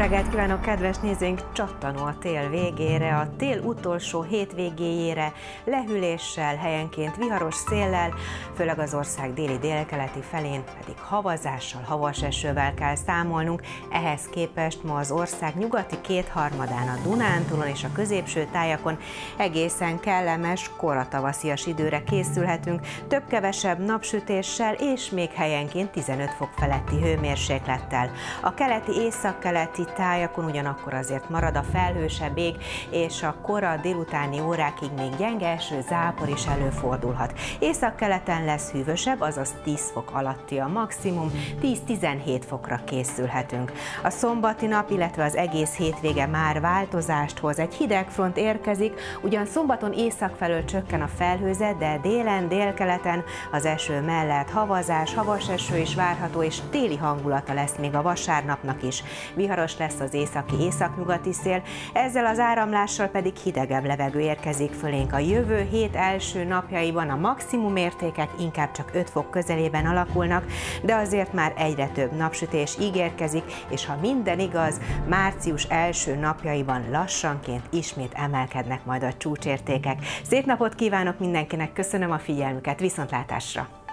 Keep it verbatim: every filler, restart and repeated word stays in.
reggelt kívánok, kedves nézőink! Csattanó a tél végére, a tél utolsó hétvégéjére, lehűléssel, helyenként viharos széllel, főleg az ország déli délkeleti felén pedig havazással, havas esővel kell számolnunk. Ehhez képest ma az ország nyugati kétharmadán, a Dunántúlon és a középső tájakon egészen kellemes, koratavaszias időre készülhetünk, több-kevesebb napsütéssel és még helyenként tizenöt fok feletti hőmérséklettel. A keleti északkeleti tájakon ugyanakkor azért marad a felhősebb ég, és a kora délutáni órákig még gyenge eső, zápor is előfordulhat. Északkeleten lesz hűvösebb, azaz tíz fok alatti a maximum, tíz-tizenhét fokra készülhetünk. A szombati nap, illetve az egész hétvége már változást hoz. Egy hidegfront érkezik, ugyan szombaton észak felől csökken a felhőzet, de délen, délkeleten az eső mellett havazás, havas eső is várható, és téli hangulata lesz még a vasárnapnak is. Viharos lesz az északi északnyugati szél, ezzel az áramlással pedig hidegebb levegő érkezik fölénk. A jövő hét első napjaiban a maximum értékek inkább csak öt fok közelében alakulnak, de azért már egyre több napsütés ígérkezik, és ha minden igaz, március első napjaiban lassanként ismét emelkednek majd a csúcsértékek. Szép napot kívánok mindenkinek, köszönöm a figyelmüket, viszontlátásra!